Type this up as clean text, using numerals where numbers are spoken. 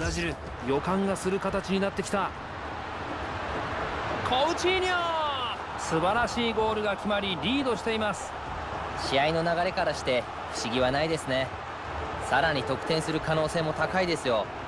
ラジル、予感がする形になってきた。コウチーニョ、素晴らしいゴールが決まりリードしています。 試合の流れからして不思議はないですね。さらに得点する可能性も高いですよ。